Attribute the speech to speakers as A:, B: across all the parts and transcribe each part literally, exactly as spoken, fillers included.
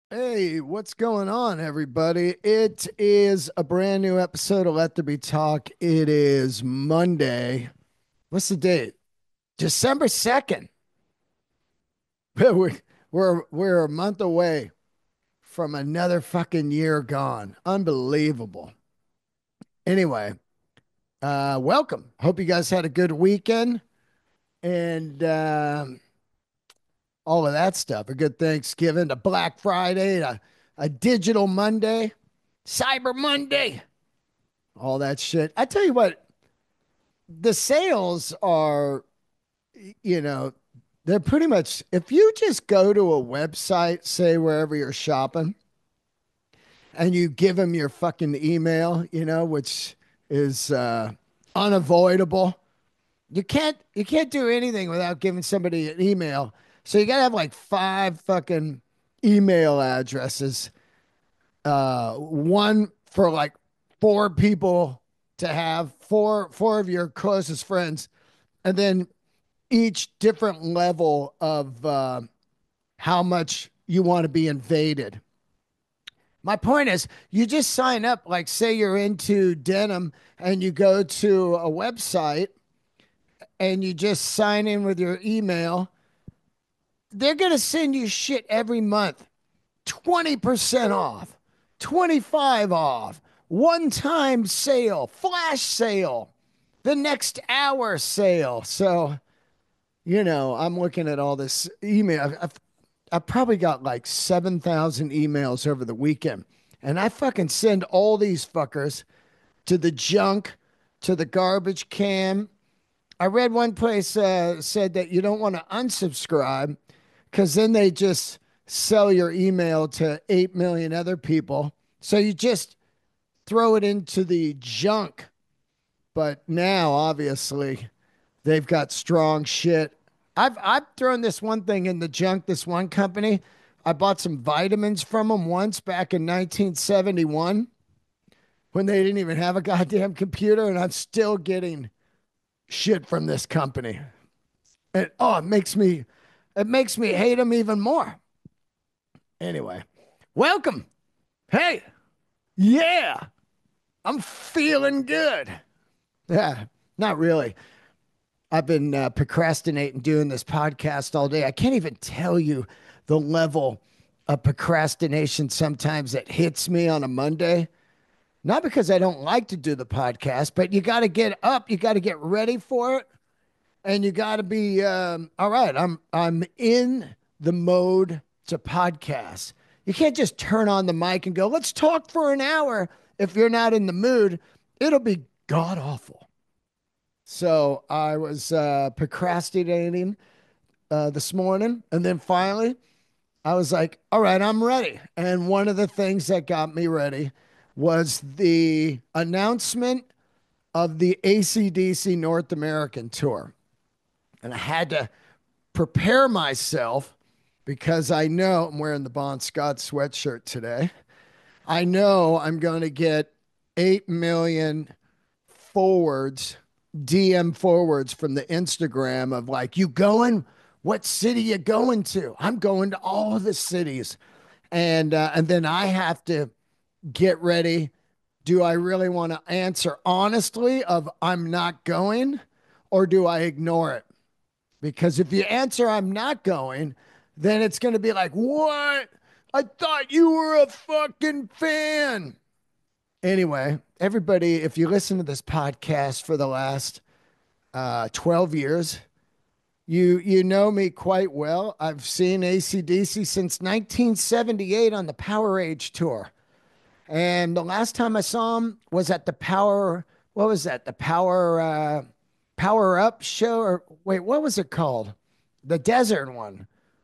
A: Hey, what's going on, everybody? It is a brand new episode of Let There Be Talk. It is Monday. What's the date? December second. We're, we're, we're a month away from another fucking year gone. Unbelievable. Anyway, uh, welcome. Hope you guys had a good weekend and um, all of that stuff. A good Thanksgiving, a Black Friday, a, a digital Monday, Cyber Monday. All that shit. I tell you what, the sales are, you know, they're pretty much, if you just go to a website, say wherever you're shopping, and you give them your fucking email, you know, which is uh, unavoidable. You can't you can't do anything without giving somebody an email. So you gotta have like five fucking email addresses. Uh, one for like four people to have, four four of your closest friends, and then each different level of uh, how much you want to be invaded. My point is, you just sign up, like, say you're into denim and you go to a website and you just sign in with your email. They're going to send you shit every month, twenty percent off, twenty-five off, one time sale, flash sale, the next hour sale. So, you know, I'm looking at all this email. I've, I've probably got like seven thousand emails over the weekend. And I fucking send all these fuckers to the junk, to the garbage can. I read one place uh, said that you don't want to unsubscribe because then they just sell your email to eight million other people. So you just throw it into the junk. But now, obviously, they've got strong shit. I've I've thrown this one thing in the junk, this one company. I bought some vitamins from them once back in nineteen seventy-one when they didn't even have a goddamn computer, and I'm still getting shit from this company. And oh, it makes me it makes me hate them even more. Anyway, welcome. Hey, yeah, I'm feeling good. Yeah, not really. I've been uh, procrastinating doing this podcast all day. I can't even tell you the level of procrastination sometimes that hits me on a Monday. Not because I don't like to do the podcast, but you got to get up, you got to get ready for it, and you got to be um, all right. I'm I'm in the mode to podcast. You can't just turn on the mic and go, "Let's talk for an hour." If you're not in the mood, it'll be god awful. So I was uh, procrastinating uh, this morning. And then finally, I was like, all right, I'm ready. And one of the things that got me ready was the announcement of the A C D C North American tour. And I had to prepare myself because I know I'm wearing the Bon Scott sweatshirt today. I know I'm going to get eight million forwards, D M forwards from the Instagram of like, you going? What city you going to? I'm going to all the cities. And uh, and then I have to get ready. Do I really want to answer honestly of I'm not going or do I ignore it? Because if you answer I'm not going, then it's going to be like, "What? I thought you were a fucking fan." Anyway, everybody, if you listen to this podcast for the last uh, twelve years, you you know me quite well. I've seen A C D C since nineteen seventy-eight on the Power Age tour. And the last time I saw him was at the Power, what was that? The Power uh, Power Up show or wait, what was it called? The desert one.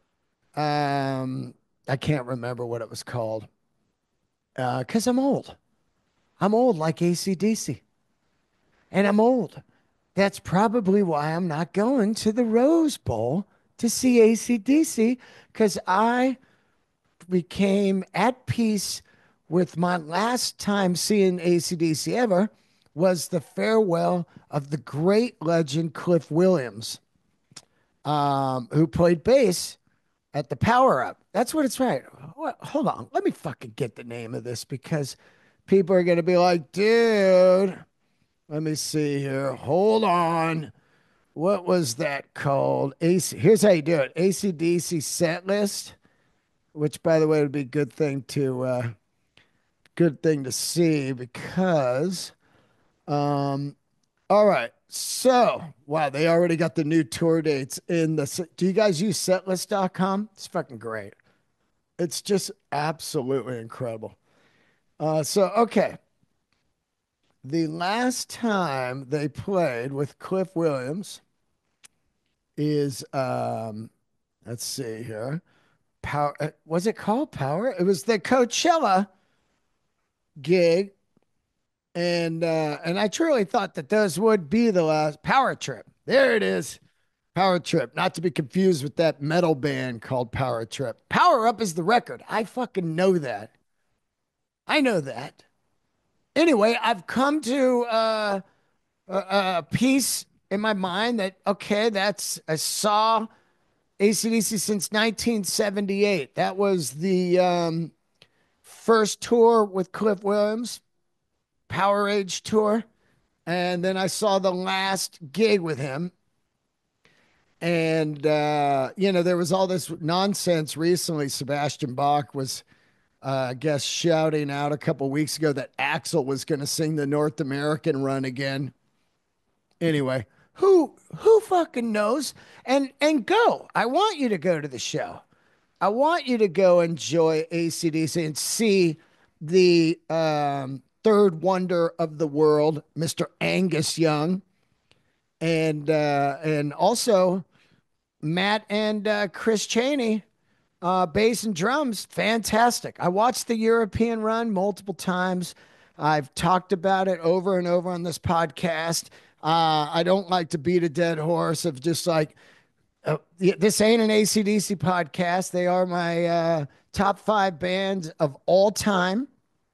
A: Um, I can't remember what it was called. Uh, cuz I'm old. I'm old like A C D C. And I'm old. That's probably why I'm not going to the Rose Bowl to see A C D C because I became at peace with my last time seeing A C D C ever was the farewell of the great legend Cliff Williams, um, who played bass at the Power Up. That's what it's right. What, hold on. Let me fucking get the name of this because people are going to be like, dude, let me see here. Hold on. What was that called? A C. Here's how you do it. A C D C set list, which by the way would be a good thing to uh good thing to see because um all right. So, wow, they already got the new tour dates in the. Do you guys use setlist dot com? It's fucking great. It's just absolutely incredible. Uh, so, okay. The last time they played with Cliff Williams is, um, let's see here. Power, uh, was it called Power? It was the Coachella gig. And uh, and I truly thought that those would be the last Power Trip. There it is. Power Trip, not to be confused with that metal band called Power Trip. Power Up is the record. I fucking know that. I know that. Anyway, I've come to uh, a, a piece in my mind that, okay, that's, I saw A C D C since nineteen seventy-eight. That was the um, first tour with Cliff Williams, Power Age tour. And then I saw the last gig with him. And, uh, you know, there was all this nonsense recently. Sebastian Bach was, uh, I guess, shouting out a couple weeks ago that Axl was going to sing the North American run again. Anyway, who who fucking knows? And and go. I want you to go to the show. I want you to go enjoy A C D C and see the um, third wonder of the world, Mister Angus Young, and uh, and also Matt and uh, Chris Chaney, uh, bass and drums, fantastic. I watched the European run multiple times. I've talked about it over and over on this podcast. Uh, I don't like to beat a dead horse of just like, uh, this ain't an A C D C podcast. They are my uh, top five bands of all time.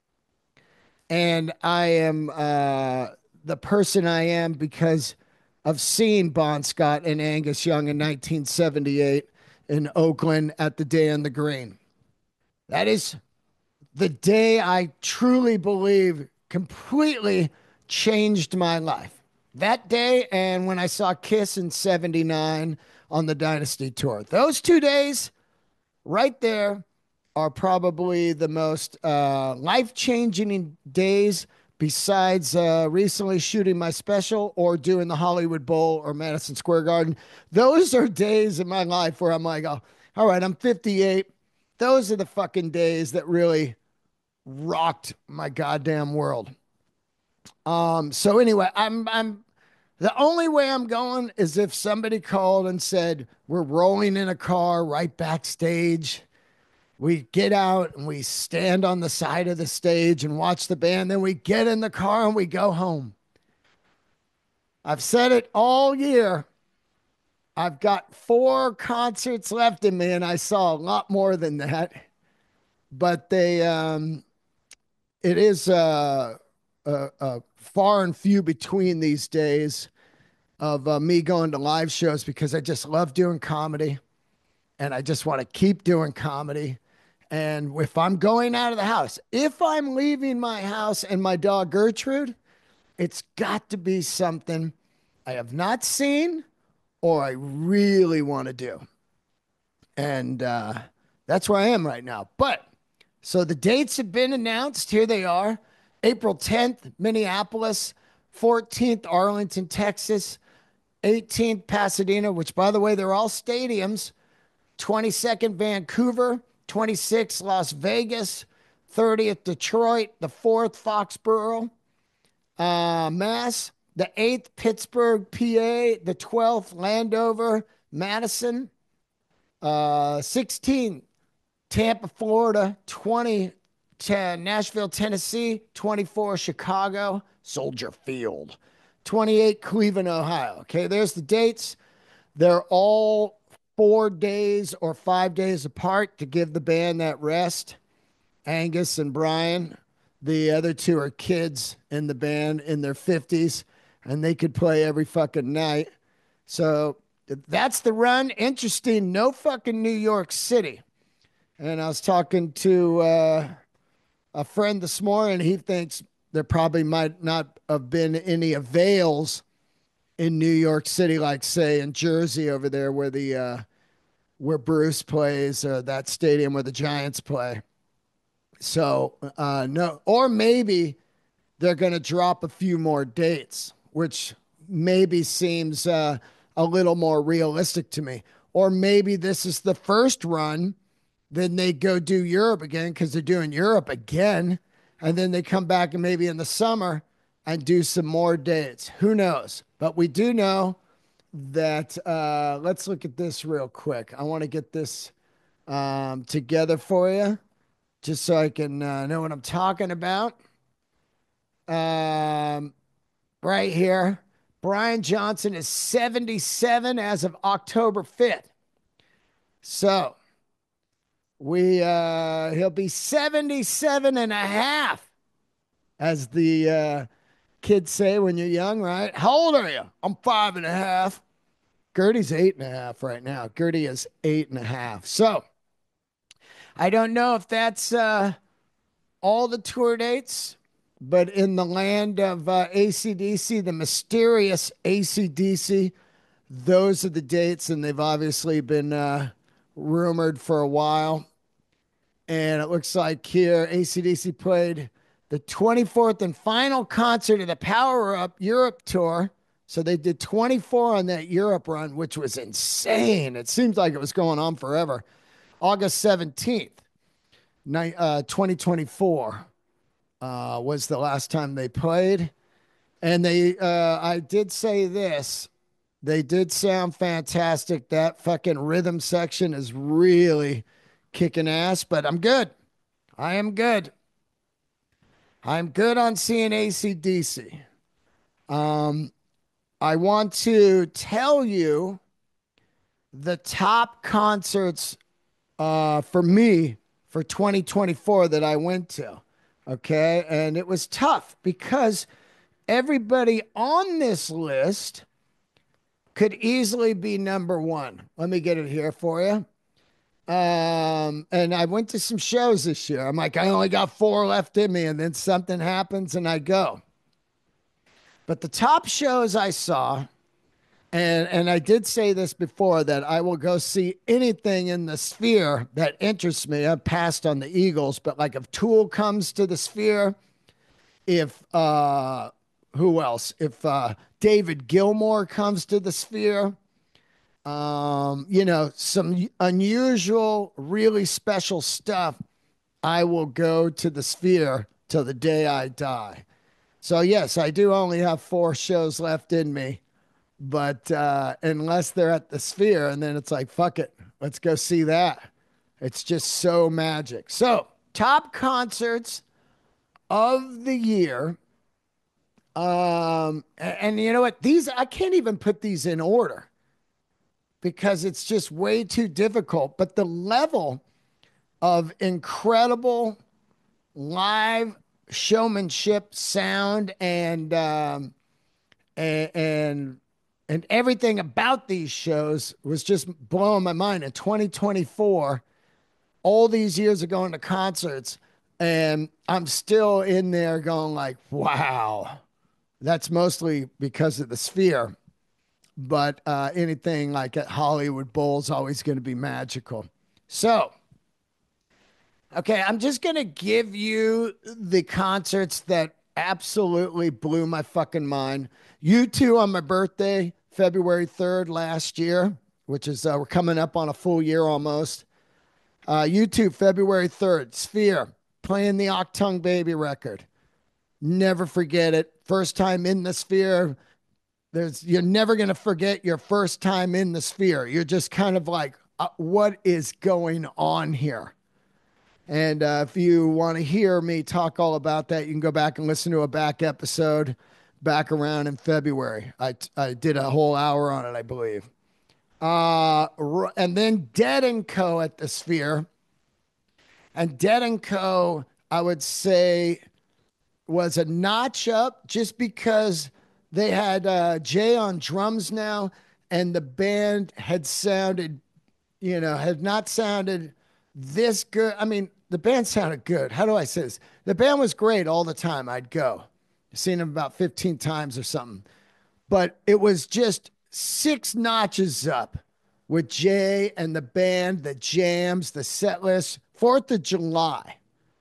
A: And I am uh, the person I am because of seeing Bon Scott and Angus Young in nineteen seventy-eight in Oakland at the Day on the Green. That is the day I truly believe completely changed my life. That day and when I saw Kiss in seventy-nine on the Dynasty Tour. Those two days right there are probably the most uh, life-changing days besides uh, recently shooting my special or doing the Hollywood Bowl or Madison Square Garden. Those are days in my life where I'm like, oh, all right, I'm fifty-eight. Those are the fucking days that really rocked my goddamn world. Um, so anyway, I'm I'm the only way I'm going is if somebody called and said, we're rolling in a car right backstage. We get out and we stand on the side of the stage and watch the band. Then we get in the car and we go home. I've said it all year. I've got four concerts left in me, and I saw a lot more than that. But they, um, it is uh, uh, uh, far and few between these days of uh, me going to live shows because I just love doing comedy, and I just want to keep doing comedy. And if I'm going out of the house, if I'm leaving my house and my dog Gertrude, it's got to be something I have not seen or I really want to do. And uh, that's where I am right now. But so the dates have been announced. Here they are. April tenth, Minneapolis, fourteenth, Arlington, Texas, eighteenth, Pasadena, which by the way, they're all stadiums, twenty-second, Vancouver, twenty-sixth, Las Vegas, thirtieth, Detroit, the fourth, Foxborough, uh, Mass, the eighth, Pittsburgh, P A, the twelfth, Landover, Madison, uh, sixteen, Tampa, Florida, twenty, Nashville, Tennessee, twenty-four, Chicago, Soldier Field, twenty-eight, Cleveland, Ohio. Okay, there's the dates. They're all four days or five days apart to give the band that rest. Angus and Brian, the other two are kids in the band in their fifties, and they could play every fucking night. So That's the run. Interesting. No fucking New York City. And I was talking to uh, a friend this morning. He thinks there probably might not have been any avails in New York City, like say in Jersey over there, where the uh, where Bruce plays, or that stadium where the Giants play. So uh, no, or maybe they're going to drop a few more dates, which maybe seems uh, a little more realistic to me. Or maybe this is the first run, then they go do Europe again because they're doing Europe again. And then they come back and maybe in the summer and do some more dates. Who knows? But we do know that, uh, let's look at this real quick. I want to get this um, together for you just so I can uh, know what I'm talking about. Um, right here. Brian Johnson is seventy-seven as of October fifth. So we uh he'll be seventy-seven and a half, as the uh kids say when you're young, right? How old are you? I'm five and a half. Gertie's eight and a half right now. Gertie is eight and a half. So I don't know if that's uh all the tour dates, but in the land of uh, A C D C, the mysterious A C D C, those are the dates, and they've obviously been uh, rumored for a while. And it looks like here A C D C played the twenty-fourth and final concert of the Power Up Europe tour. So they did twenty-four on that Europe run, which was insane. It seems like it was going on forever. August seventeenth, uh, twenty twenty-four uh, was the last time they played. And they, uh, I did say this, they did sound fantastic. That fucking rhythm section is really kicking ass, but I'm good. I am good. I'm good on seeing A C D C. Um, I want to tell you the top concerts uh, for me for twenty twenty-four that I went to. Okay. And it was tough because everybody on this list could easily be number one. Let me get it here for you. Um, and I went to some shows this year. I'm like, I only got four left in me, and then something happens and I go. But the top shows I saw, and and I did say this before, that I will go see anything in the Sphere that interests me. I've passed on the Eagles, but like if Tool comes to the Sphere, if uh who else? If uh David Gilmour comes to the Sphere, um, you know, some unusual, really special stuff, I will go to the Sphere till the day I die. So yes, I do only have four shows left in me, but uh, unless they're at the Sphere, and then it's like, fuck it, let's go see that. It's just so magic. So top concerts of the year. Um, and, and you know what? These, I can't even put these in order because it's just way too difficult. But the level of incredible live showmanship, sound, and um, and and and everything about these shows was just blowing my mind. In twenty twenty-four, all these years of going to concerts, and I'm still in there going like, wow. That's mostly because of the Sphere. But uh, anything like at Hollywood Bowl is always going to be magical. So, okay, I'm just going to give you the concerts that absolutely blew my fucking mind. U two on my birthday, February third last year, which is, uh, we're coming up on a full year almost. Uh, U two, February third, Sphere, playing the Octung Baby record. Never forget it. First time in the Sphere. There's, you're never going to forget your first time in the Sphere. You're just kind of like, uh, what is going on here? And uh, if you want to hear me talk all about that, you can go back and listen to a back episode back around in February. I, I did a whole hour on it, I believe. Uh, and then Dead and Co. at the Sphere. And Dead and Co., I would say, was a notch up just because they had uh, Jay on drums now, and the band had sounded, you know, had not sounded this good. I mean, the band sounded good. How do I say this? The band was great all the time. I'd go. I've seen them about fifteen times or something. But it was just six notches up with Jay and the band, the jams, the set list. Fourth of July.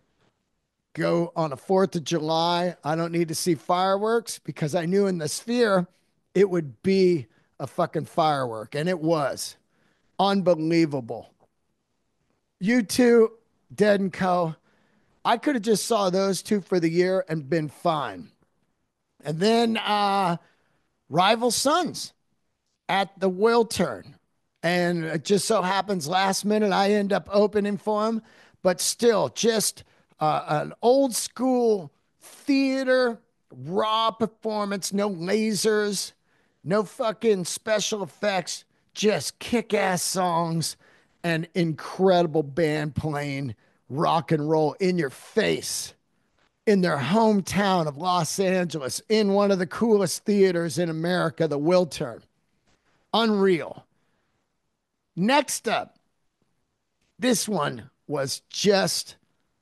A: Go on a Fourth of July. I don't need to see fireworks because I knew in the Sphere it would be a fucking firework, and it was unbelievable. You two, Dead and Co. I could have just saw those two for the year and been fine. And then uh Rival Sons at the Wiltern. And it just so happens last minute I end up opening for him, but still just uh, an old school theater, raw performance, no lasers, no fucking special effects, just kick ass songs and incredible band playing rock and roll in your face in their hometown of Los Angeles, in one of the coolest theaters in America, the Wiltern. Unreal. Next up, this one was just,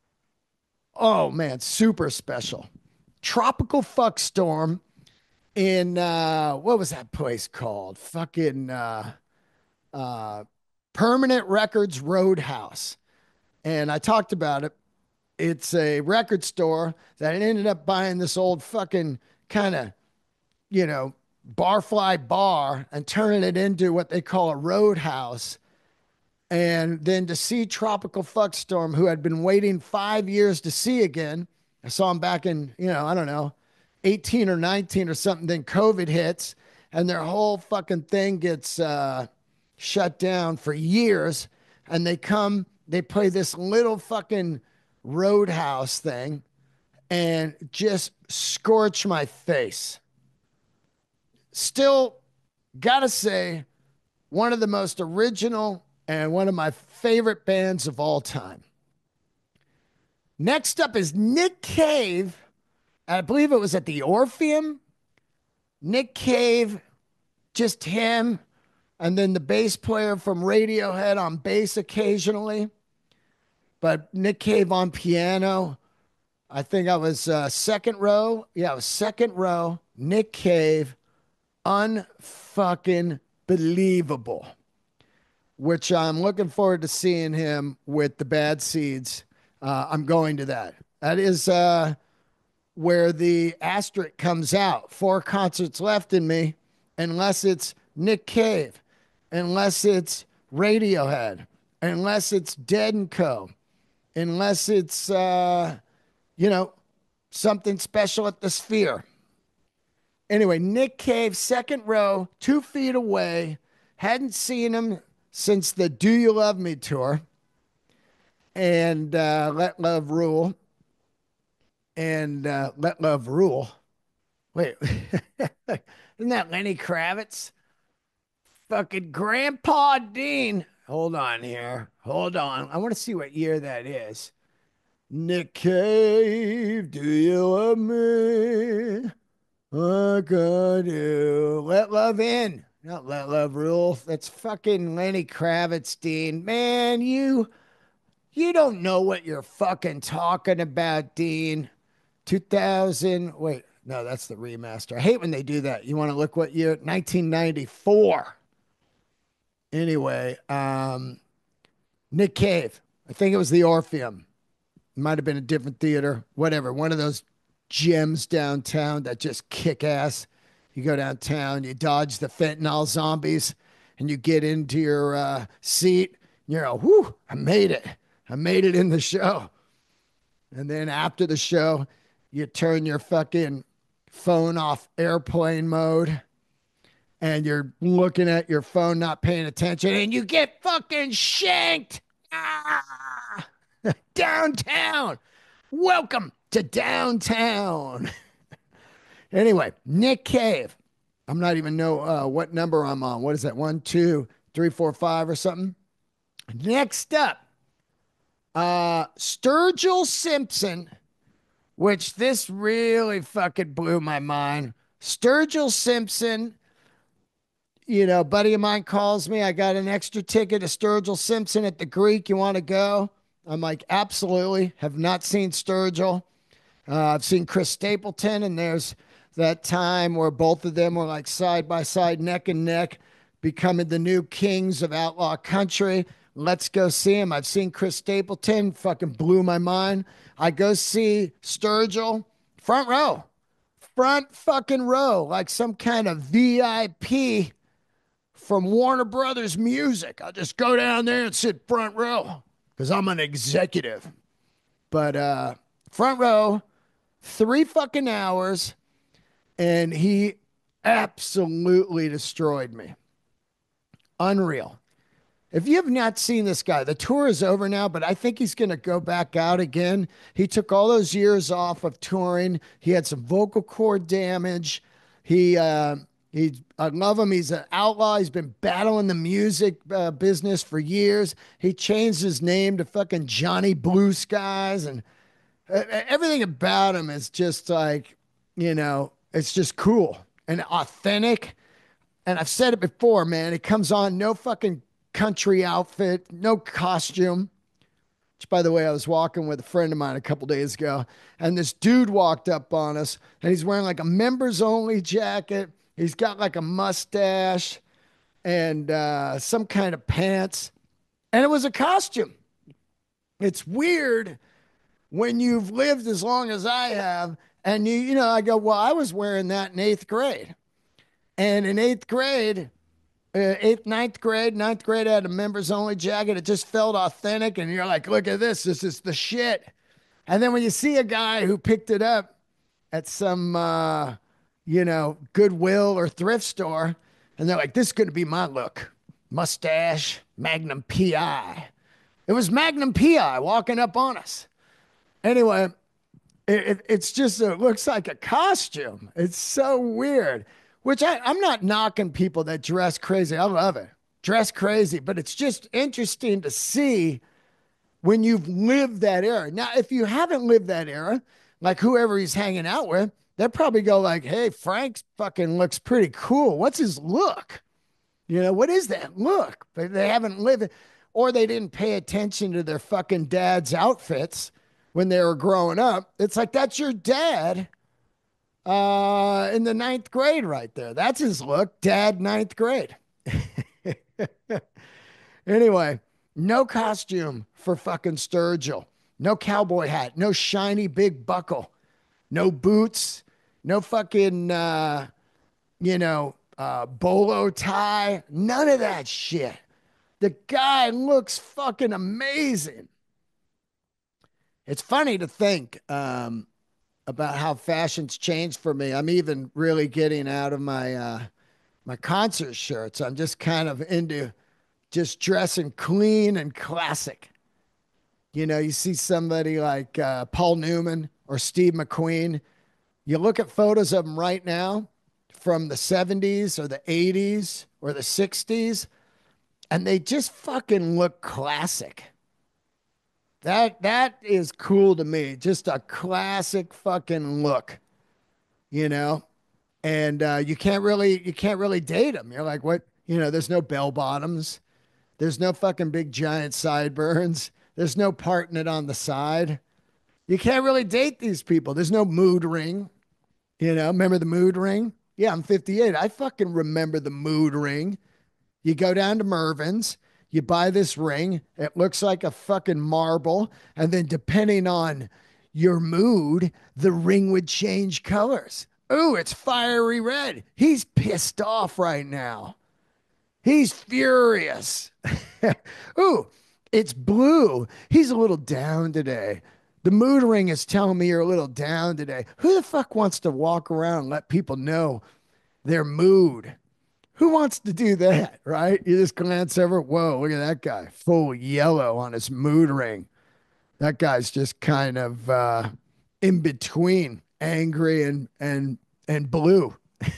A: oh man, super special. Tropical Fuck Storm in, uh, what was that place called? Fucking uh, uh, Permanent Records Roadhouse. And I talked about it. It's a record store that ended up buying this old fucking kind of, you know, barfly bar and turning it into what they call a roadhouse. And then to see Tropical Fuckstorm, who had been waiting five years to see again. I saw him back in, you know, I don't know, eighteen or nineteen or something. Then COVID hits and their whole fucking thing gets uh, shut down for years. And they come, they play this little fucking roadhouse thing and just scorch my face. Still gotta say, one of the most original and one of my favorite bands of all time. Next up is Nick Cave. I believe it was at the Orpheum. Nick Cave, just him, and then the bass player from Radiohead on bass occasionally. But Nick Cave on piano. I think I was uh, second row. Yeah, I was second row. Nick Cave, unfucking believable. Which I'm looking forward to seeing him with the Bad Seeds. Uh, I'm going to that. That is uh, where the asterisk comes out. Four concerts left in me, unless it's Nick Cave, unless it's Radiohead, unless it's Dead and Co., unless it's, uh, you know, something special at the Sphere. Anyway, Nick Cave, second row, two feet away. Hadn't seen him since the Do You Love Me tour and uh, Let Love Rule and uh, Let Love Rule. Wait, isn't that Lenny Kravitz? Fucking Grandpa Dean. Hold on here. Hold on. I want to see what year that is. Nick Cave, do you love me? I got you. Let Love In. Not Let Love Rule. That's fucking Lenny Kravitz, Dean. Man, you you don't know what you're fucking talking about, Dean. two thousand. Wait, no, that's the remaster. I hate when they do that. You want to look what year? nineteen ninety-four. Anyway, um, Nick Cave. I think it was the Orpheum. Might have been a different theater. Whatever. One of those gems downtown that just kick ass. You go downtown, you dodge the fentanyl zombies, and you get into your uh, seat. You're like, whoo, I made it. I made it in the show. And then after the show, you turn your fucking phone off airplane mode, and you're looking at your phone, not paying attention, and you get fucking shanked. Ah! Downtown. Welcome to downtown. Anyway, Nick Cave. I'm not even know uh, what number I'm on. What is that? One, two, three, four, five, or something. Next up, uh, Sturgill Simpson, which this really fucking blew my mind. Sturgill Simpson, you know, buddy of mine calls me. I got an extra ticket to Sturgill Simpson at the Greek. You want to go? I'm like, absolutely. Have not seen Sturgill. Uh, I've seen Chris Stapleton, and there's that time where both of them were like side by side, neck and neck, becoming the new kings of outlaw country. Let's go see him. I've seen Chris Stapleton, fucking blew my mind. I go see Sturgill, front row, front fucking row, like some kind of V I P from Warner Brothers Music. I'll just go down there and sit front row because I'm an executive. But uh, front row, three fucking hours, and he absolutely destroyed me. Unreal. If you have not seen this guy, the tour is over now, but I think he's going to go back out again. He took all those years off of touring. He had some vocal cord damage. He, uh, he, I love him. He's an outlaw. He's been battling the music uh, business for years. He changed his name to fucking Johnny Blue Skies, and uh, everything about him is just like, you know, it's just cool and authentic. And I've said it before, man. It comes on no fucking country outfit, no costume. Which, by the way, I was walking with a friend of mine a couple days ago, and this dude walked up on us, and he's wearing like a members only jacket. He's got like a mustache and uh, some kind of pants, and it was a costume. It's weird when you've lived as long as I have, and you, you know, I go, well, I was wearing that in eighth grade, and in eighth grade, uh, eighth, ninth grade, ninth grade, I had a members only jacket. It just felt authentic. And you're like, look at this. This is the shit. And then when you see a guy who picked it up at some, uh, you know, Goodwill or thrift store, and they're like, this is going to be my look. Mustache, Magnum P I. It was Magnum P I walking up on us. Anyway, it, it, it's just, it looks like a costume. It's so weird. Which I, I'm not knocking people that dress crazy. I love it. Dress crazy. But it's just interesting to see when you've lived that era. Now, if you haven't lived that era, like whoever he's hanging out with, they'll probably go like, hey, Frank's fucking looks pretty cool. What's his look? You know, what is that look? But they haven't lived it. Or they didn't pay attention to their fucking dad's outfits when they were growing up. It's like, that's your dad uh, in the ninth grade right there. That's his look. Dad, ninth grade. Anyway, no costume for fucking Sturgill. No cowboy hat. No shiny big buckle. No boots. No fucking, uh, you know, uh, bolo tie. None of that shit. The guy looks fucking amazing. It's funny to think, um, about how fashion's changed for me. I'm even really getting out of my uh, my concert shirts. I'm just kind of into just dressing clean and classic. You know, you see somebody like uh, Paul Newman or Steve McQueen. You look at photos of them right now from the seventies or the eighties or the sixties, and they just fucking look classic. That that is cool to me. Just a classic fucking look, you know? And uh, you can't really you can't really date them. You're like, what? You know, there's no bell bottoms. There's no fucking big giant sideburns. There's no parting it on the side. You can't really date these people. There's no mood ring. You know, remember the mood ring? Yeah, I'm fifty-eight. I fucking remember the mood ring. You go down to Mervin's, you buy this ring. It looks like a fucking marble. And then depending on your mood, the ring would change colors. Ooh, it's fiery red. He's pissed off right now. He's furious. Ooh, it's blue. He's a little down today. The mood ring is telling me you're a little down today. Who the fuck wants to walk around and let people know their mood? Who wants to do that, right? You just glance over. Whoa, look at that guy. Full yellow on his mood ring. That guy's just kind of uh, in between angry and and and blue.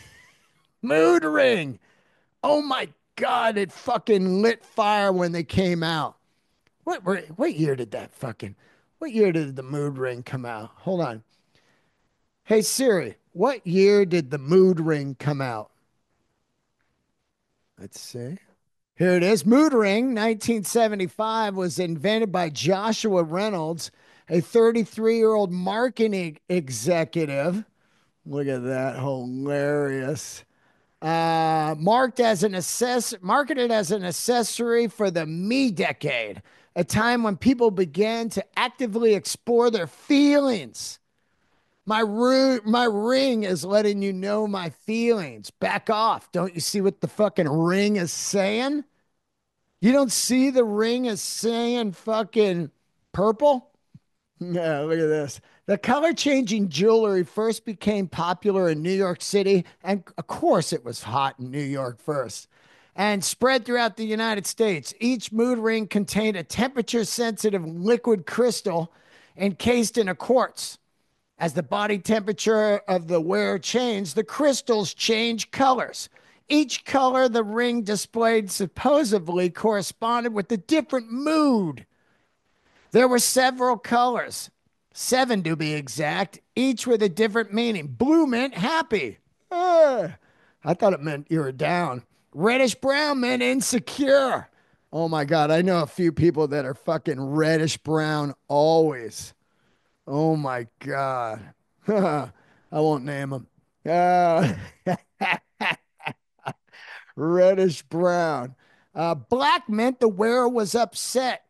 A: Mood ring. Oh my God, it fucking lit fire when they came out. What what year did that fucking what year did the mood ring come out? Hold on. Hey Siri, what year did the mood ring come out? Let's see. Here it is. Mood Ring, nineteen seventy-five, was invented by Joshua Reynolds, a thirty-three year old marketing executive. Look at that. Hilarious. Uh, marked as an assess marketed as an accessory for the me decade, a time when people began to actively explore their feelings. My ru- my ring is letting you know my feelings. Back off. Don't you see what the fucking ring is saying? You don't see the ring is saying fucking purple? Yeah, look at this. The color changing jewelry first became popular in New York City, and of course, it was hot in New York first, and spread throughout the United States. Each mood ring contained a temperature sensitive liquid crystal encased in a quartz. As the body temperature of the wearer changed, the crystals changed colors. Each color the ring displayed supposedly corresponded with a different mood. There were several colors, seven to be exact, each with a different meaning. Blue meant happy. Ah, I thought it meant you were down. Reddish brown meant insecure. Oh my God, I know a few people that are fucking reddish brown always. Oh my God. I won't name them. Uh, reddish brown. Uh, black meant the wearer was upset.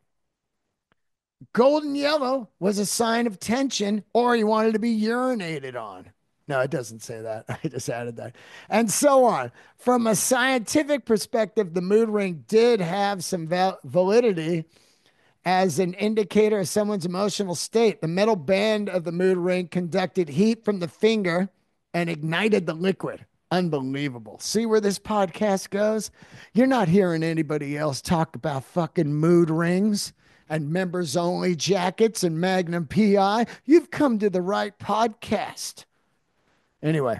A: Golden yellow was a sign of tension or he wanted to be urinated on. No, it doesn't say that. I just added that. And so on. From a scientific perspective, the mood ring did have some val- validity as an indicator of someone's emotional state. The metal band of the mood ring conducted heat from the finger and ignited the liquid. Unbelievable. See where this podcast goes? You're not hearing anybody else talk about fucking mood rings and members only jackets and Magnum P I. You've come to the right podcast. Anyway,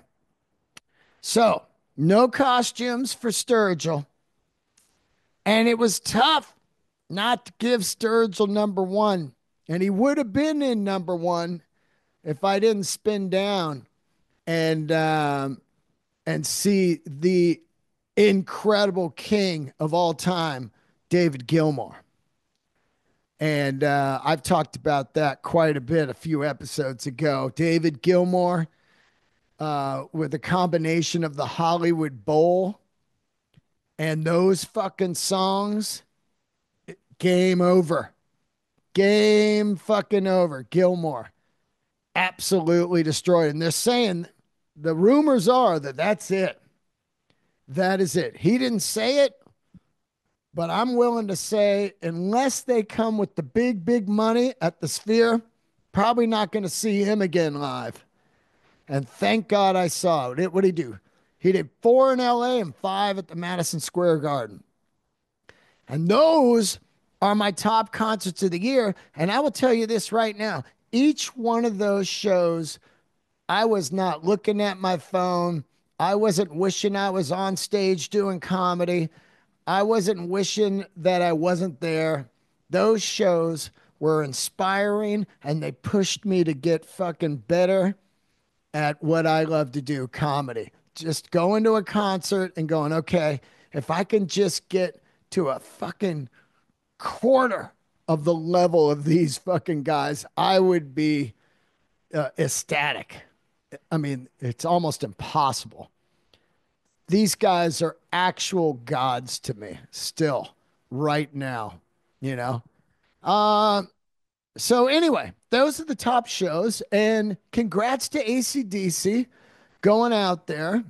A: so no costumes for Sturgill. And it was tough not to give Sturgill number one. And he would have been in number one if I didn't spin down and um, and see the incredible king of all time, David Gilmour. And uh, I've talked about that quite a bit a few episodes ago. David Gilmour, uh, with a combination of the Hollywood Bowl and those fucking songs, game over. Game fucking over. Gilmour absolutely destroyed. And they're saying the rumors are that that's it. That is it. He didn't say it, but I'm willing to say, unless they come with the big, big money at the Sphere, probably not going to see him again live. And thank God I saw it. What did he do? He did four in L A and five at the Madison Square Garden. And those are my top concerts of the year. And I will tell you this right now. Each one of those shows, I was not looking at my phone. I wasn't wishing I was on stage doing comedy. I wasn't wishing that I wasn't there. Those shows were inspiring and they pushed me to get fucking better at what I love to do, comedy. Just going to a concert and going, okay, if I can just get to a fucking quarter of the level of these fucking guys, I would be uh, ecstatic. I mean, it's almost impossible. These guys are actual gods to me still right now, you know? Uh, so anyway, those are the top shows and congrats to A C D C going out there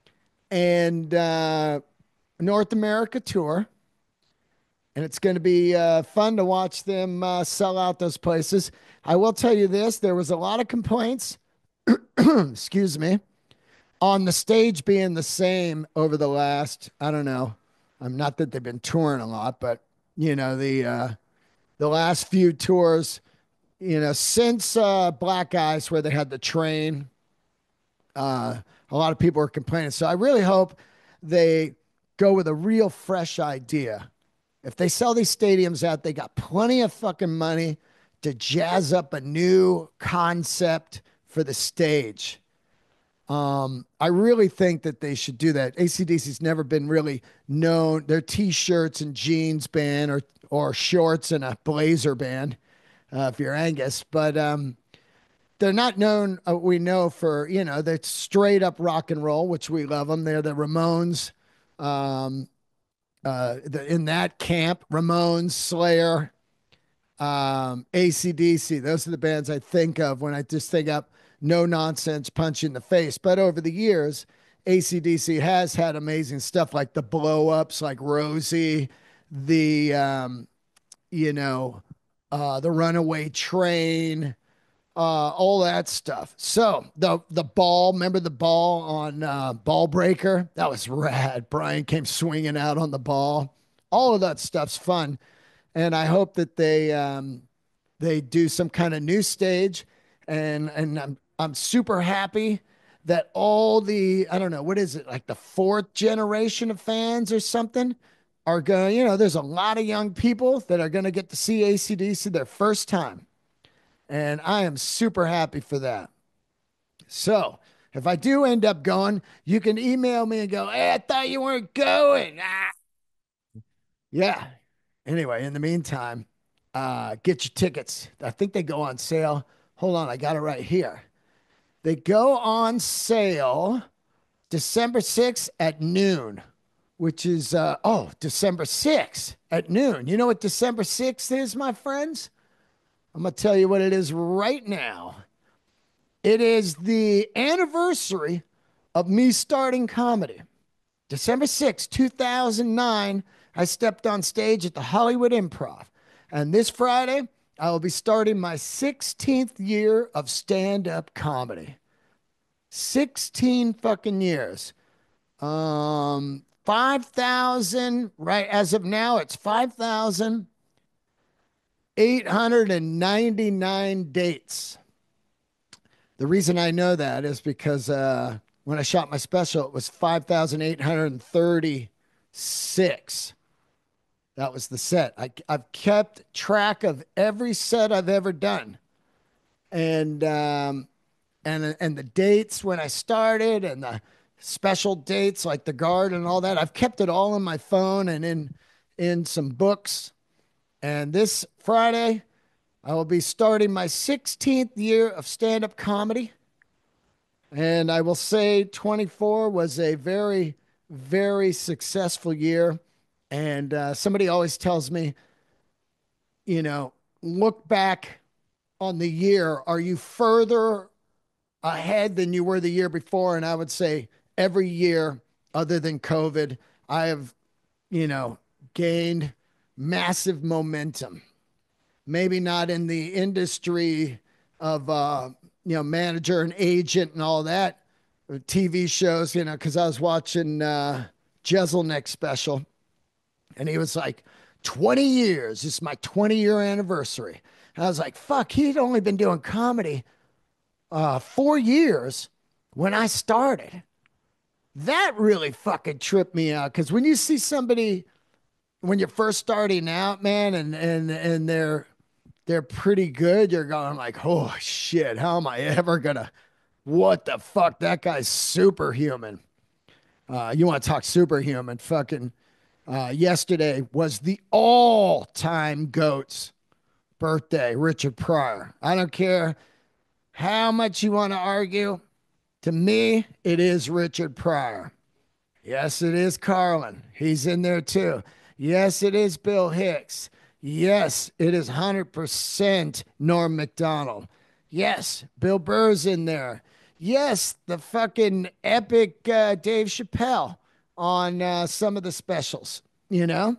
A: and uh, North America tour. And it's going to be uh, fun to watch them uh, sell out those places. I will tell you this, there was a lot of complaints, excuse me, on the stage being the same over the last, I don't know, I'm not that they've been touring a lot, but you know, the uh, the last few tours, you know, since uh, Black Ice where they had the train, uh, a lot of people are complaining. So I really hope they go with a real fresh idea. If they sell these stadiums out, they got plenty of fucking money to jazz up a new concept for the stage. Um, I really think that they should do that. A C D C's never been really known. They're t-shirts and jeans band or or shorts and a blazer band, uh, if you're Angus. But um, they're not known, uh, we know, for, you know, they're straight up rock and roll, which we love them. They're the Ramones, um, uh, the, in that camp, Ramones, Slayer, um, A C D C. Those are the bands I think of when I just think up no nonsense punch in the face. But over the years, A C D C has had amazing stuff like the blow ups, like Rosie, the, um, you know, uh, the Runaway Train, uh, all that stuff. So the the ball, remember the ball on uh, Ball Breaker? That was rad. Brian came swinging out on the ball. All of that stuff's fun, and I hope that they um, they do some kind of new stage, and and I'm I'm super happy that all the I don't know what is it like the fourth generation of fans or something are going. You know, there's a lot of young people that are going to get to see A C D C their first time, and I am super happy for that. So if I do end up going, you can email me and go, "Hey, I thought you weren't going." Ah. Yeah. Anyway, in the meantime, uh, get your tickets. I think they go on sale. Hold on, I got it right here. They go on sale December sixth at noon, which is, uh, oh, December sixth at noon. You know what December sixth is, my friends? I'm going to tell you what it is right now. It is the anniversary of me starting comedy. December sixth, two thousand nine, I stepped on stage at the Hollywood Improv. And this Friday, I will be starting my sixteenth year of stand up comedy. sixteen fucking years. Um, five thousand, right? As of now, it's five thousand eight hundred ninety-nine dates. The reason I know that is because uh, when I shot my special, it was five thousand eight hundred thirty-six. That was the set. I, I've kept track of every set I've ever done, and um, and and the dates when I started, and the special dates like the guard and all that. I've kept it all in my phone and in in some books. And this Friday, I will be starting my sixteenth year of stand-up comedy. And I will say twenty-four was a very, very successful year. And uh, somebody always tells me, you know, look back on the year. Are you further ahead than you were the year before? And I would say every year, other than COVID, I have, you know, gained massive momentum. Maybe not in the industry of, uh, you know, manager and agent and all that, uh, T V shows, you know, because I was watching uh, Jeselnik's special, and he was like, twenty years. This is my twenty year anniversary. And I was like, fuck, he'd only been doing comedy uh, four years when I started. That really fucking tripped me out because when you see somebody when you're first starting out, man, and and and they're they're pretty good, you're going like, oh shit, how am I ever gonna? What the fuck? That guy's superhuman. Uh, you want to talk superhuman? Fucking uh, yesterday was the all-time goat's birthday, Richard Pryor. I don't care how much you want to argue. To me, it is Richard Pryor. Yes, it is Carlin. He's in there too. Yes, it is Bill Hicks. Yes, it is one hundred percent Norm Macdonald. Yes, Bill Burr's in there. Yes, the fucking epic uh, Dave Chappelle on uh, some of the specials, you know?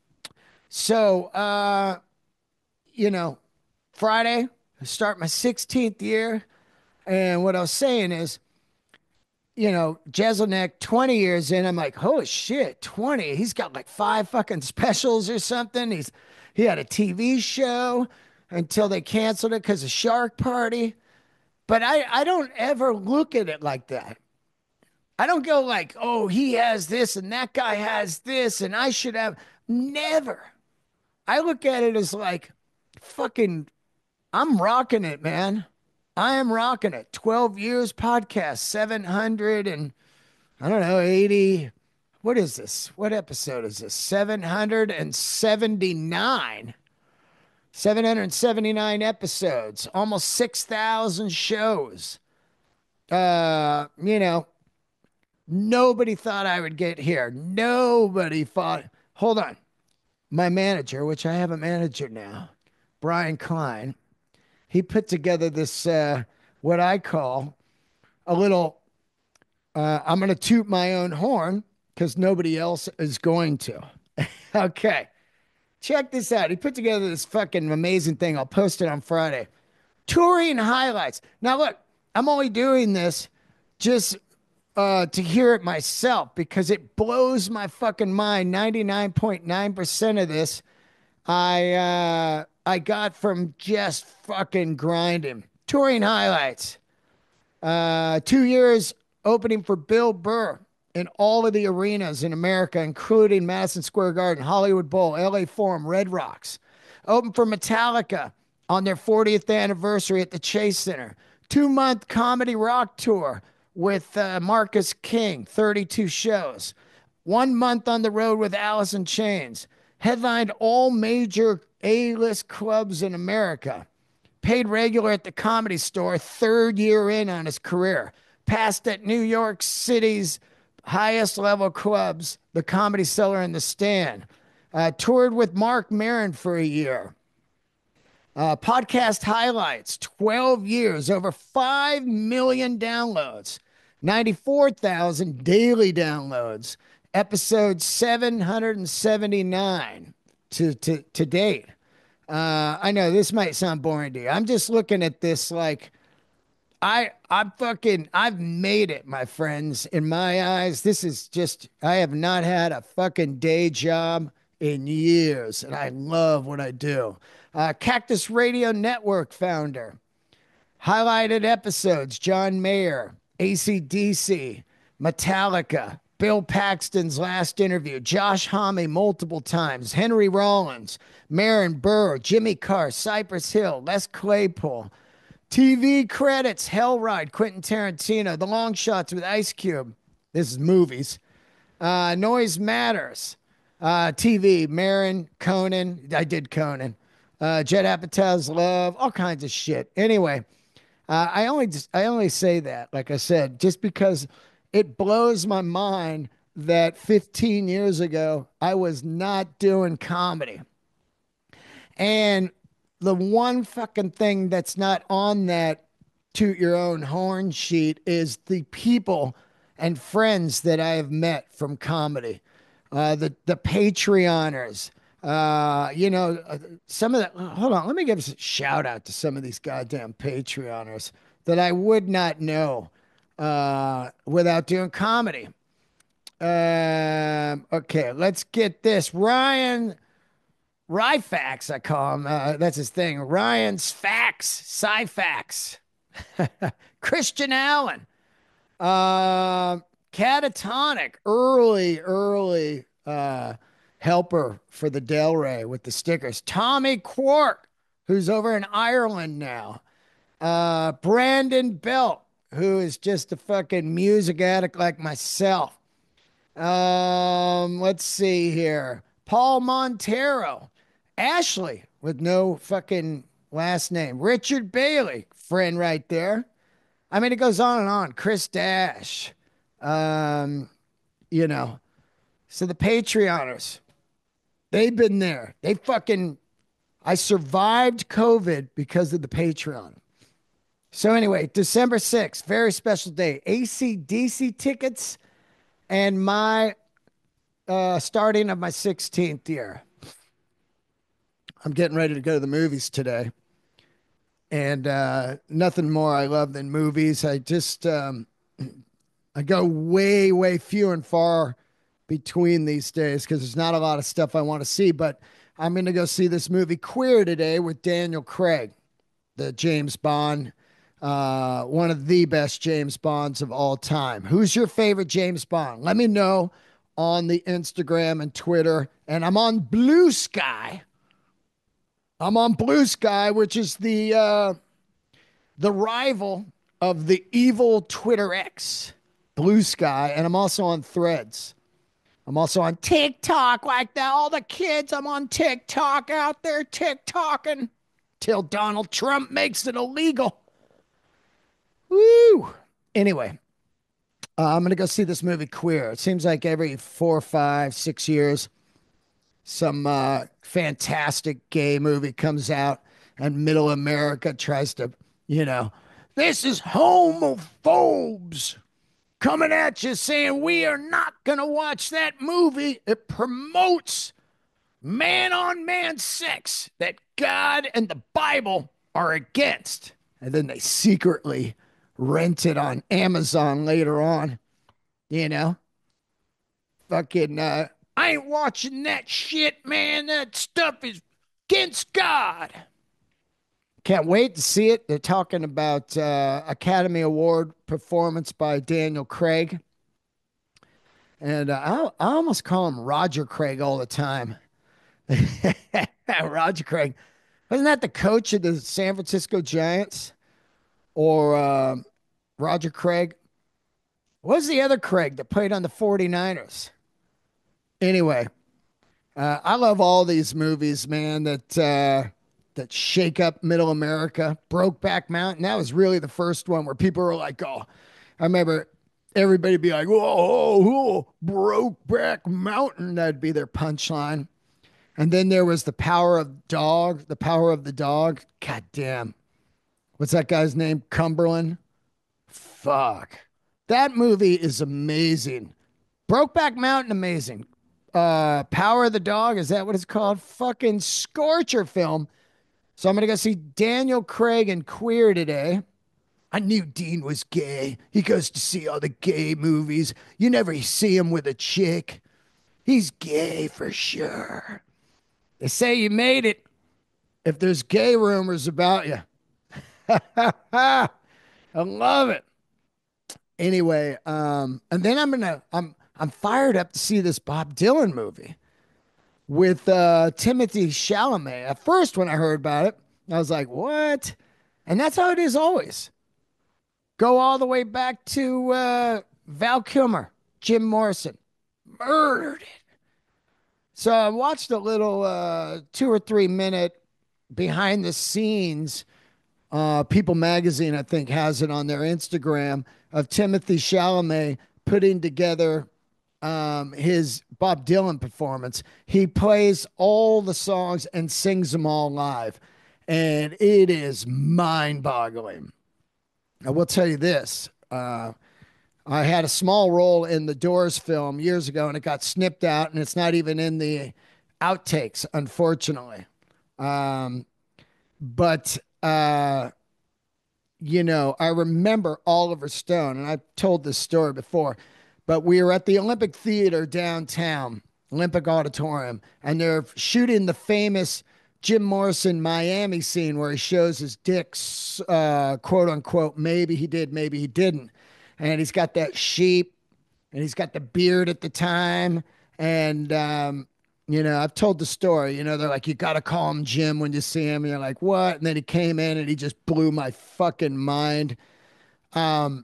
A: So, uh, you know, Friday, I start my sixteenth year. And what I was saying is, you know, Jeselnik, twenty years in, I'm like, holy shit, twenty. He's got like five fucking specials or something. He's he had a T V show until they canceled it because of Shark Party. But I, I don't ever look at it like that. I don't go like, oh, he has this and that guy has this and I should have. Never. I look at it as like, fucking, I'm rocking it, man. I am rocking it. twelve years podcast, seven hundred and I don't know, eighty. What is this? What episode is this? seven hundred seventy-nine. seven hundred seventy-nine episodes, almost six thousand shows. Uh, you know, nobody thought I would get here. Nobody thought. Hold on. My manager, which I have a manager now, Brian Klein, he put together this, uh, what I call a little, uh, I'm going to toot my own horn because nobody else is going to. Okay. Check this out. He put together this fucking amazing thing. I'll post it on Friday. Touring highlights. Now, look, I'm only doing this just uh, to hear it myself because it blows my fucking mind. ninety-nine point nine percent of this I uh, I got from just fucking grinding. Touring highlights. Uh, two years opening for Bill Burr in all of the arenas in America, including Madison Square Garden, Hollywood Bowl, L A Forum, Red Rocks. Open for Metallica on their fortieth anniversary at the Chase Center. Two-month comedy rock tour with uh, Marcus King, thirty-two shows. One month on the road with Alice in Chains. Headlined all major A-list clubs in America. Paid regular at the Comedy Store, third year in on his career. Passed at New York City's highest level clubs, the Comedy Cellar and the Stand. Uh, toured with Mark Maron for a year. Uh, podcast highlights, twelve years, over five million downloads, ninety-four thousand daily downloads, episode seven hundred seventy-nine to, to, to date. Uh, I know this might sound boring to you. I'm just looking at this like I I'm fucking I've made it, my friends. In my eyes, this is just I have not had a fucking day job in years, and I love what I do. Uh, Cactus Radio Network founder. Highlighted episodes: John Mayer, A C D C, Metallica, Bill Paxton's last interview, Josh Homme multiple times, Henry Rollins, Marin Burr, Jimmy Carr, Cypress Hill, Les Claypool. T V credits: Hell Ride, Quentin Tarantino, The Long Shots with Ice Cube. This is movies. Uh, Noise Matters. Uh, T V, Marin, Conan. I did Conan. Uh, Judd Apatow's Love, all kinds of shit. Anyway, uh, I only just, I only say that, like I said, just because it blows my mind that fifteen years ago I was not doing comedy. And the one fucking thing that's not on that toot your own horn sheet is the people and friends that I have met from comedy. Uh, the the Patreoners, uh, you know, uh, some of the. Hold on, let me give a shout out to some of these goddamn Patreoners that I would not know uh, without doing comedy. Um, okay, let's get this. Ryan Ryfax, I call him. Uh, that's his thing. Ryan's Fax, Cyfax. Christian Allen. Uh, Catatonic, early, early uh, helper for the Delray with the stickers. Tommy Quark, who's over in Ireland now. Uh, Brandon Belt, who is just a fucking music addict like myself. Um, let's see here. Paul Montero. Ashley, with no fucking last name. Richard Bailey, friend right there. I mean, it goes on and on. Chris Dash. Um, you know. So the Patreoners, they've been there. They fucking, I survived COVID because of the Patreon. So anyway, December sixth, very special day. A C D C tickets and my uh, starting of my sixteenth year. I'm getting ready to go to the movies today. And uh, nothing more I love than movies. I just, um, I go way, way few and far between these days because there's not a lot of stuff I want to see. But I'm going to go see this movie Queer today with Daniel Craig, the James Bond, uh, one of the best James Bonds of all time. Who's your favorite James Bond? Let me know on the Instagram and Twitter. And I'm on Blue Sky. I'm on Blue Sky, which is the uh, the rival of the evil Twitter X, Blue Sky, and I'm also on Threads. I'm also on TikTok like that. All the kids, I'm on TikTok out there TikToking till Donald Trump makes it illegal. Woo! Anyway, uh, I'm going to go see this movie Queer. It seems like every four, five, six years, some uh, fantastic gay movie comes out and middle America tries to, you know, this is homophobes coming at you saying we are not going to watch that movie. It promotes man on man sex that God and the Bible are against. And then they secretly rent it on Amazon later on, you know? Fucking, uh, I ain't watching that shit, man. That stuff is against God. Can't wait to see it. They're talking about uh, Academy Award performance by Daniel Craig. And uh, I, I almost call him Roger Craig all the time. Roger Craig. Wasn't that the coach of the San Francisco Giants? Or uh, Roger Craig? What was the other Craig that played on the 49ers? Anyway, uh, I love all these movies, man, that uh, that shake up middle America. Brokeback Mountain, that was really the first one where people were like, oh, I remember everybody be like, whoa, whoa, Brokeback Mountain. That'd be their punchline. And then there was The Power of Dog, The Power of the Dog. God damn. What's that guy's name? Cumberland? Fuck. That movie is amazing. Brokeback Mountain, amazing. Uh, Power of the Dog, is that what it's called? Fucking scorcher film. So I'm going to go see Daniel Craig and Queer today. I knew Dean was gay. He goes to see all the gay movies. You never see him with a chick. He's gay for sure. They say you made it if there's gay rumors about you. I love it. Anyway, um, and then I'm gonna I'm I'm fired up to see this Bob Dylan movie with uh, Timothy Chalamet. At first, when I heard about it, I was like, "What?" And that's how it is always. Go all the way back to uh, Val Kilmer, Jim Morrison, murdered it. So I watched a little uh, two or three minute behind the scenes. Uh, People Magazine, I think, has it on their Instagram of Timothy Chalamet putting together um, his Bob Dylan performance. He plays all the songs and sings them all live, and it is mind-boggling. I will tell you this. Uh, I had a small role in the Doors film years ago, and it got snipped out, and it's not even in the outtakes, unfortunately. Um, but, uh, you know, I remember Oliver Stone, and I've told this story before, but we were at the Olympic Theater downtown, Olympic Auditorium, and they're shooting the famous Jim Morrison Miami scene where he shows his dick's, uh, quote unquote, maybe he did, maybe he didn't. And he's got that sheep and he's got the beard at the time. And, um, you know, I've told the story, you know, they're like, you got to call him Jim when you see him. And you're like, what? And then he came in and he just blew my fucking mind. Um,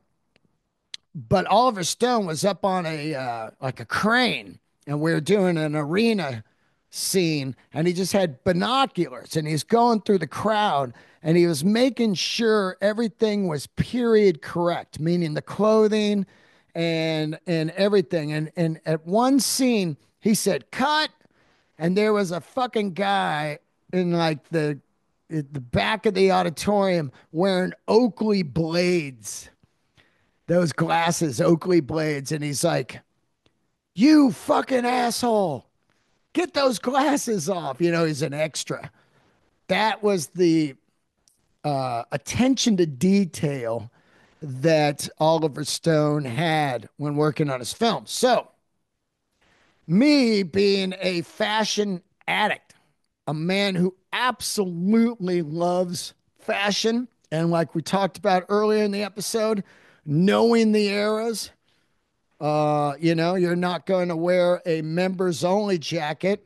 A: but Oliver Stone was up on a, uh, like a crane, and we were doing an arena scene, and he just had binoculars and he's going through the crowd and he was making sure everything was period correct, meaning the clothing and and everything. And and at one scene he said cut, and there was a fucking guy in like the the back of the auditorium wearing Oakley blades, those glasses, Oakley blades, and he's like, you fucking asshole, get those glasses off. You know, he's an extra. That was the uh, attention to detail that Oliver Stone had when working on his film. So, me being a fashion addict, a man who absolutely loves fashion, and like we talked about earlier in the episode, knowing the eras, Uh, you know, you're not going to wear a members only jacket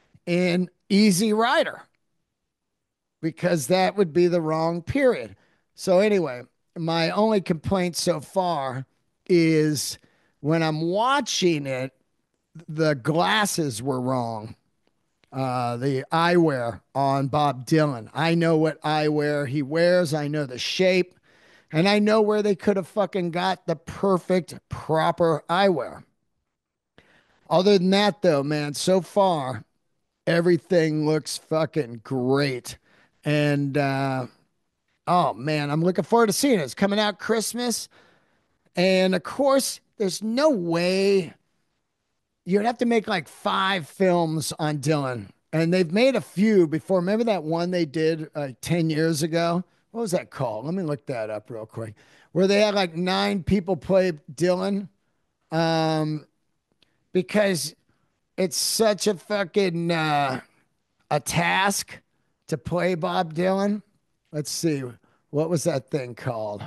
A: in Easy Rider because that would be the wrong period. So anyway, my only complaint so far is when I'm watching it, the glasses were wrong. Uh, the eyewear on Bob Dylan. I know what eyewear he wears. I know the shape, and I know where they could have fucking got the perfect, proper eyewear. Other than that, though, man, so far everything looks fucking great. And uh, oh man, I'm looking forward to seeing it. It's coming out Christmas. And of course, there's no way you'd have to make like five films on Dylan. And they've made a few before. Remember that one they did like ten years ago? What was that called? Let me look that up real quick. Where they had like nine people play Dylan. Um, because it's such a fucking uh, a task to play Bob Dylan. Let's see. What was that thing called?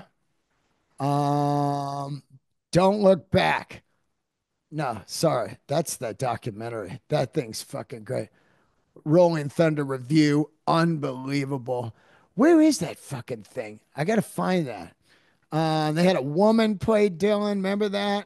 A: Um, Don't Look Back. No, sorry. That's the documentary. That thing's fucking great. Rolling Thunder Review. Unbelievable. Where is that fucking thing? I got to find that. Uh, they had a woman play Dylan. Remember that?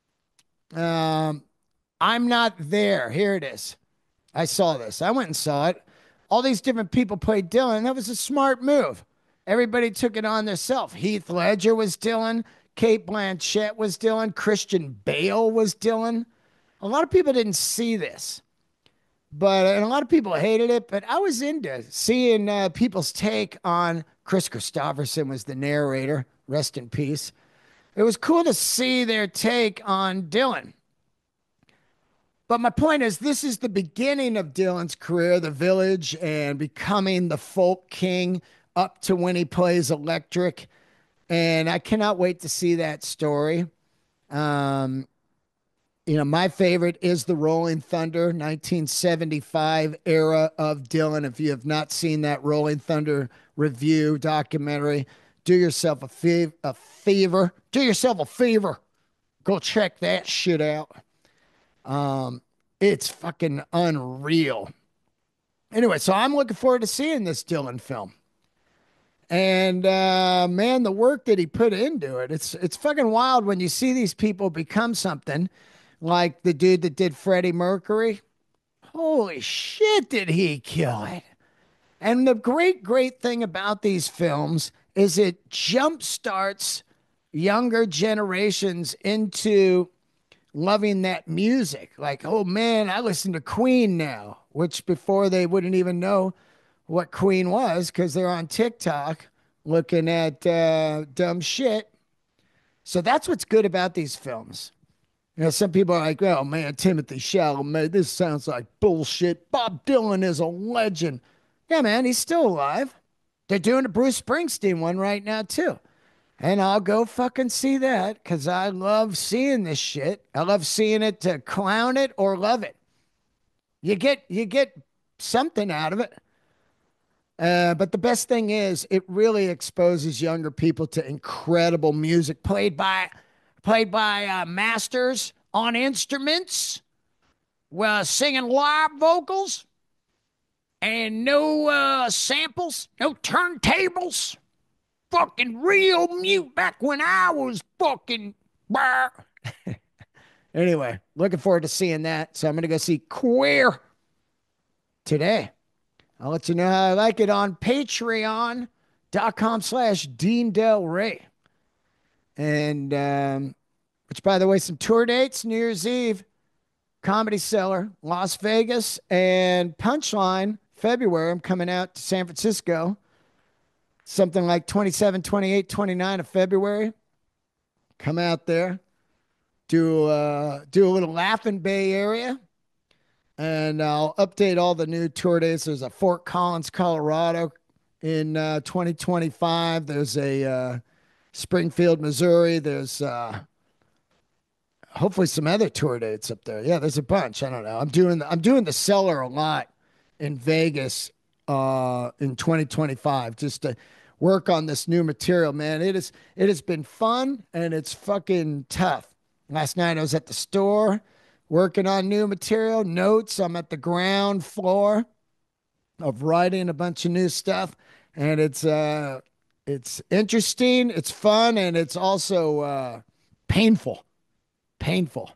A: Um, I'm Not There. Here it is. I saw this. I went and saw it. All these different people played Dylan. That was a smart move. Everybody took it on themselves. Heath Ledger was Dylan. Kate Blanchett was Dylan. Christian Bale was Dylan. A lot of people didn't see this, but and a lot of people hated it. But I was into seeing uh, people's take on Chris Christopherson was the narrator. Rest in peace. It was cool to see their take on Dylan. But my point is, this is the beginning of Dylan's career, The Village, and becoming the folk king up to when he plays electric. And I cannot wait to see that story. Um, you know, my favorite is the Rolling Thunder nineteen seventy-five era of Dylan. If you have not seen that Rolling Thunder review documentary, do yourself a, fav- a favor. Do yourself a favor. Go check that shit out. Um, it's fucking unreal. Anyway, so I'm looking forward to seeing this Dylan film. And uh, man, the work that he put into it, it's it's fucking wild when you see these people become something like the dude that did Freddie Mercury. Holy shit, did he kill it? And the great, great thing about these films is it jumpstarts younger generations into loving that music. Like, oh man, I listen to Queen now, which before they wouldn't even know what Queen was because they're on TikTok looking at uh, dumb shit. So that's what's good about these films. You know, some people are like, oh man, Timothy Chalamet, this sounds like bullshit. Bob Dylan is a legend. Yeah, man, he's still alive. They're doing a Bruce Springsteen one right now, too. And I'll go fucking see that because I love seeing this shit. I love seeing it to clown it or love it. You get you get something out of it. Uh, but the best thing is it really exposes younger people to incredible music played by played by uh, masters on instruments, well, singing live vocals, and no uh, samples, no turntables. Fucking real mute back when I was fucking. Anyway, looking forward to seeing that. So I'm going to go see Queer today. I'll let you know how I like it on patreon dot com slash Dean Delray. And, um, which, by the way, some tour dates, New Year's Eve, Comedy Cellar, Las Vegas, and Punchline, February. I'm coming out to San Francisco. Something like twenty-seven, twenty-eight, twenty-nine of February. Come out there. Do, uh, do a little Laughing Bay area. And I'll update all the new tour dates. There's a Fort Collins, Colorado in uh, twenty twenty-five. There's a uh, Springfield, Missouri. There's uh, hopefully some other tour dates up there. Yeah, there's a bunch. I don't know. I'm doing the, I'm doing the Cellar a lot in Vegas uh, in twenty twenty-five just to work on this new material, man. It is it has been fun and it's fucking tough. Last night I was at the store working on new material, notes. I'm at the ground floor of writing a bunch of new stuff, and it's uh It's interesting, it's fun, and it's also uh, painful. Painful.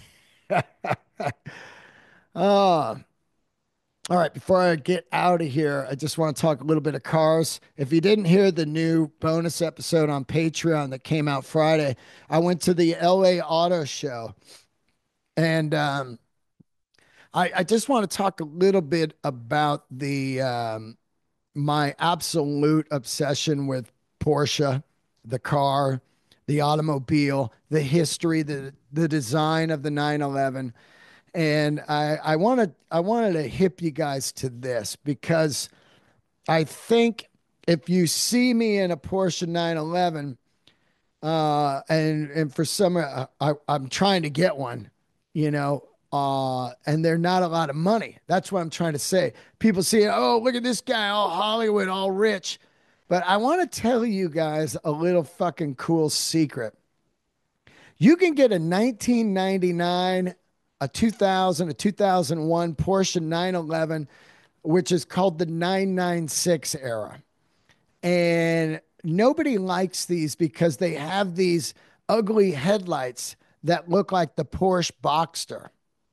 A: Uh, all right, before I get out of here, I just want to talk a little bit of cars. If you didn't hear the new bonus episode on Patreon that came out Friday, I went to the L A Auto Show, and um, I, I just want to talk a little bit about the um, my absolute obsession with Porsche, the car, the automobile, the history, the the design of the nine eleven. And I I wanted I wanted to hip you guys to this because I think if you see me in a Porsche nine eleven, uh, and and for some, uh, I, I'm trying to get one, you know, uh, and they're not a lot of money. That's what I'm trying to say. People see, oh, look at this guy, all Hollywood, all rich. But I want to tell you guys a little fucking cool secret. You can get a nineteen ninety-nine, a two thousand, a two thousand one Porsche nine eleven, which is called the nine ninety-six era. And nobody likes these because they have these ugly headlights that look like the Porsche Boxster.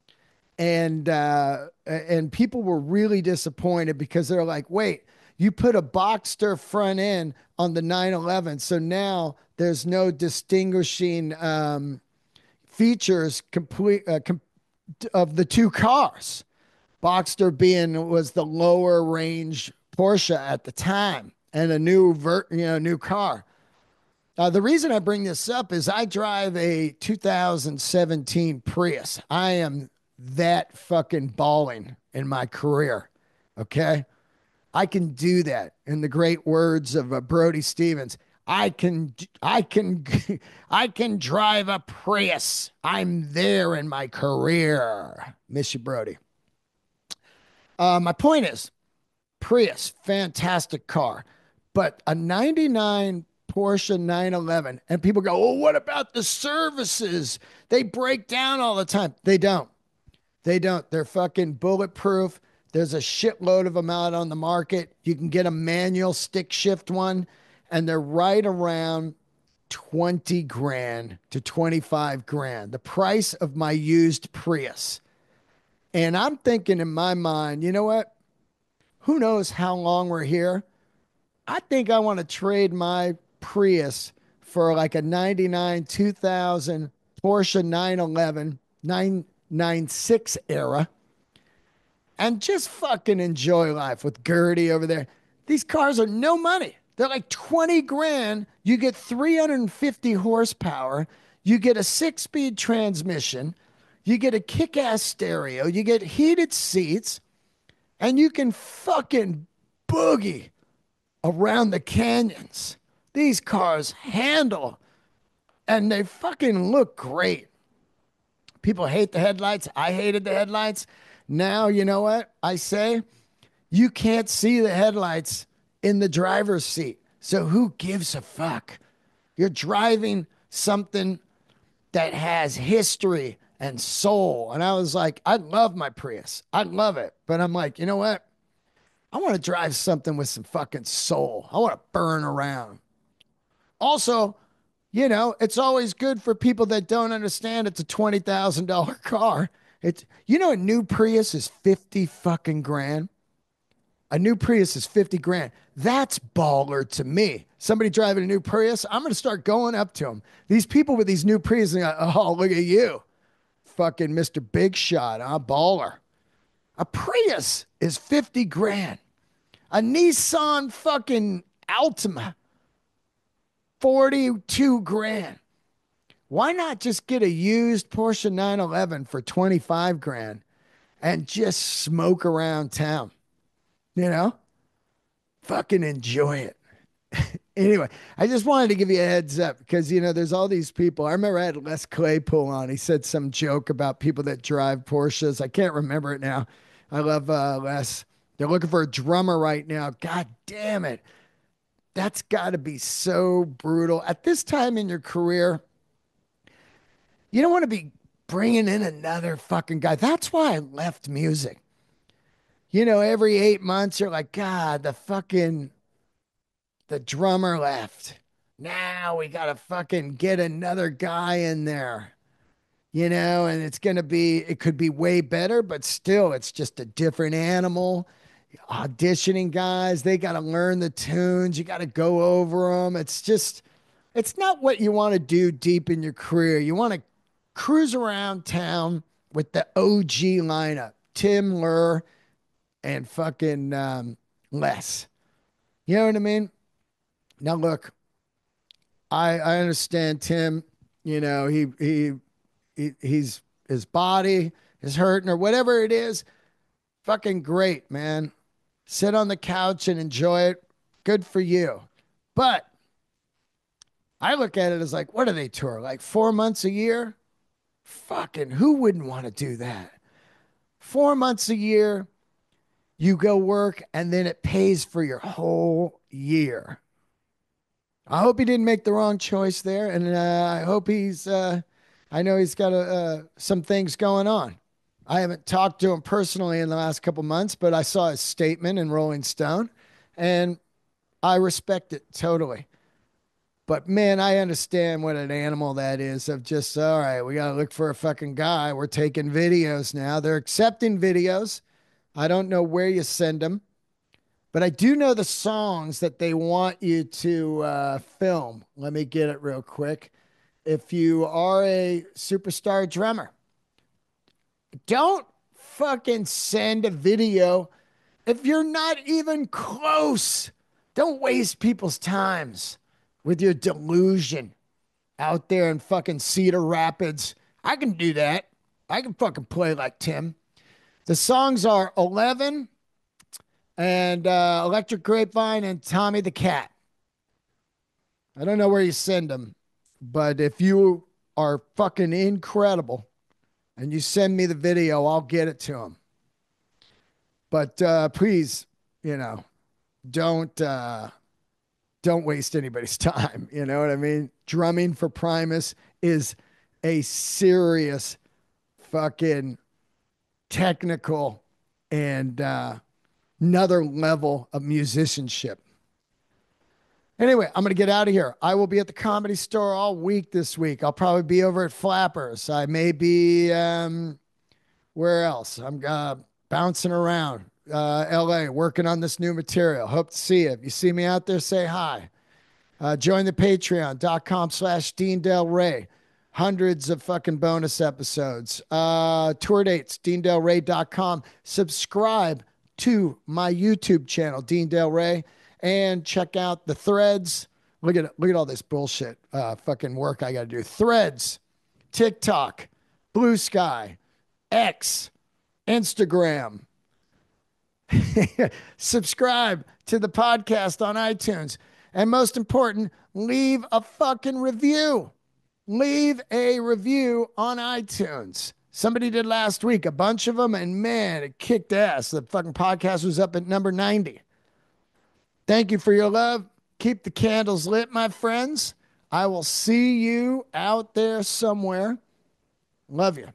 A: And uh, and people were really disappointed because they're like, wait, you put a Boxster front end on the nine eleven, so now there's no distinguishing um, features complete uh, com- of the two cars. Boxster being was the lower range Porsche at the time and a new vert, you know, new car. Uh, the reason I bring this up is I drive a two thousand seventeen Prius. I am that fucking balling in my career. Okay. I can do that. In the great words of uh, Brody Stevens, I can, I can, I can drive a Prius. I'm there in my career. Miss you, Brody. Uh, my point is, Prius, fantastic car, but a ninety-nine Porsche nine eleven, and people go, "Oh, what about the services? They break down all the time." They don't. They don't. They're fucking bulletproof. There's a shitload of them out on the market. You can get a manual stick shift one, and they're right around twenty grand to twenty-five grand, the price of my used Prius. And I'm thinking in my mind, you know what? Who knows how long we're here? I think I want to trade my Prius for like a ninety-nine two thousand Porsche nine eleven nine ninety-six era and just fucking enjoy life with Gertie over there. These cars are no money. They're like twenty grand. You get three hundred fifty horsepower. You get a six speed transmission. You get a kick ass stereo. You get heated seats. And you can fucking boogie around the canyons. These cars handle and they fucking look great. People hate the headlights. I hated the headlights. Now, you know what I say? You can't see the headlights in the driver's seat. So who gives a fuck? You're driving something that has history and soul. And I was like, I love my Prius. I love it. But I'm like, you know what? I want to drive something with some fucking soul. I want to burn around. Also, you know, it's always good for people that don't understand it's a twenty thousand dollars car. It's, you know, a new Prius is fifty fucking grand. A new Prius is fifty grand. That's baller to me. Somebody driving a new Prius, I'm going to start going up to them. These people with these new Prius, like, oh, look at you. Fucking Mister Big Shot, huh? Baller. A Prius is fifty grand. A Nissan fucking Altima, forty-two grand. Why not just get a used Porsche nine eleven for twenty-five grand and just smoke around town? You know? Fucking enjoy it. Anyway, I just wanted to give you a heads up because, you know, there's all these people. I remember I had Les Claypool on. He said some joke about people that drive Porsches. I can't remember it now. I love uh, Les. They're looking for a drummer right now. God damn it. That's got to be so brutal. At this time in your career, you don't want to be bringing in another fucking guy. That's why I left music. You know, every eight months, you're like, God, the fucking The drummer left. Now we got to fucking get another guy in there, you know, and it's going to be, it could be way better, but still, it's just a different animal. Auditioning guys, they got to learn the tunes. You got to go over them. It's just, it's not what you want to do deep in your career. You want to cruise around town with the O G lineup, Tim Lur and fucking um, Les. You know what I mean? Now, look, I I understand Tim. You know, he he, he he's his body is hurting or whatever it is. Fucking great, man. Sit on the couch and enjoy it. Good for you. But I look at it as like, what do they tour? Like four months a year? Fucking who wouldn't want to do that? Four months a year, you go work and then it pays for your whole year. I hope he didn't make the wrong choice there, and uh, I hope he's. Uh, I know he's got uh, some things going on. I haven't talked to him personally in the last couple months, but I saw his statement in Rolling Stone, and I respect it totally. But man, I understand what an animal that is. Of just all right, we got to look for a fucking guy. We're taking videos now. They're accepting videos. I don't know where you send them. But I do know the songs that they want you to uh, film. Let me get it real quick. If you are a superstar drummer, don't fucking send a video if you're not even close. Don't waste people's times with your delusion out there in fucking Cedar Rapids. I can do that. I can fucking play like Tim. The songs are eleven and uh, Electric Grapevine and Tommy the Cat. I don't know where you send them, but if you are fucking incredible and you send me the video, I'll get it to him. But uh, please, you know, don't uh, don't waste anybody's time. You know what I mean? Drumming for Primus is a serious fucking technical and uh, another level of musicianship. Anyway, I'm going to get out of here. I will be at the Comedy Store all week this week. I'll probably be over at Flappers. I may be, um, where else? I'm uh, bouncing around uh, L A, working on this new material. Hope to see you. If you see me out there, say hi. Uh, join the patreon.com slash Dean Delray. Hundreds of fucking bonus episodes. Uh, tour dates, dean delray dot com. Subscribe to my YouTube channel, Dean Delray, and check out the threads. Look at look at all this bullshit uh, fucking work I got to do. Threads, TikTok, Blue Sky, X, Instagram. Subscribe to the podcast on iTunes. And most important, leave a fucking review. Leave a review on iTunes. Somebody did last week, a bunch of them, and man, it kicked ass. The fucking podcast was up at number ninety. Thank you for your love. Keep the candles lit, my friends. I will see you out there somewhere. Love you.